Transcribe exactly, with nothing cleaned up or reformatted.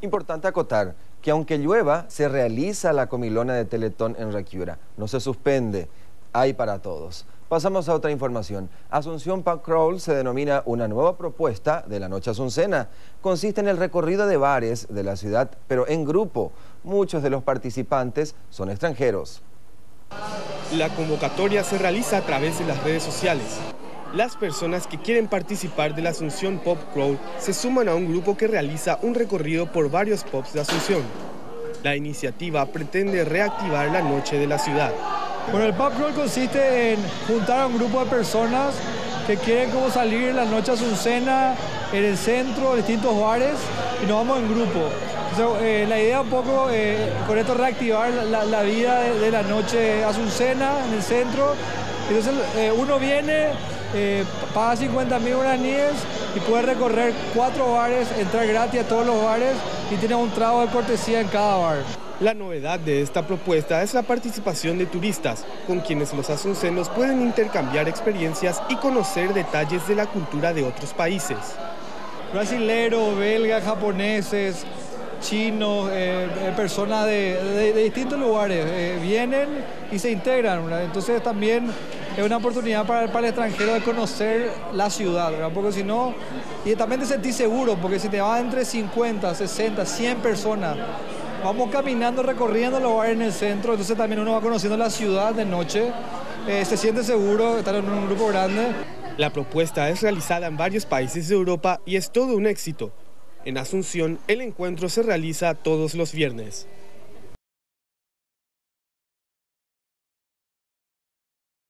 Importante acotar que aunque llueva, se realiza la comilona de Teletón en Rechiura. No se suspende, hay para todos. Pasamos a otra información. Asunción Pub Crawl se denomina una nueva propuesta de la Noche Asuncena. Consiste en el recorrido de bares de la ciudad, pero en grupo. Muchos de los participantes son extranjeros. La convocatoria se realiza a través de las redes sociales. Las personas que quieren participar de la Asunción Pub Crawl se suman a un grupo que realiza un recorrido por varios pubs de Asunción. La iniciativa pretende reactivar la noche de la ciudad. Bueno, el Pub Crawl consiste en juntar a un grupo de personas que quieren como salir en la noche asuncena, en el centro, distintos bares, y nos vamos en grupo. Entonces, eh, la idea un poco, eh, con esto, reactivar la, la vida de, de la noche asuncena en el centro. Entonces, eh, uno viene, eh, paga cincuenta mil guaraníes y puede recorrer cuatro bares, entrar gratis a todos los bares y tiene un trago de cortesía en cada bar. La novedad de esta propuesta es la participación de turistas, con quienes los asuncenos pueden intercambiar experiencias y conocer detalles de la cultura de otros países. Brasileros, belgas, japoneses, chinos, eh, personas de, de, de distintos lugares eh, vienen y se integran, ¿verdad? Entonces también es una oportunidad para, para el extranjero de conocer la ciudad, ¿verdad? Porque si no, y también te sentís seguro, porque si te vas entre cincuenta, sesenta, cien personas, vamos caminando, recorriendo los bares en el centro, entonces también uno va conociendo la ciudad de noche, eh, se siente seguro estar en un grupo grande. La propuesta es realizada en varios países de Europa y es todo un éxito. En Asunción, el encuentro se realiza todos los viernes.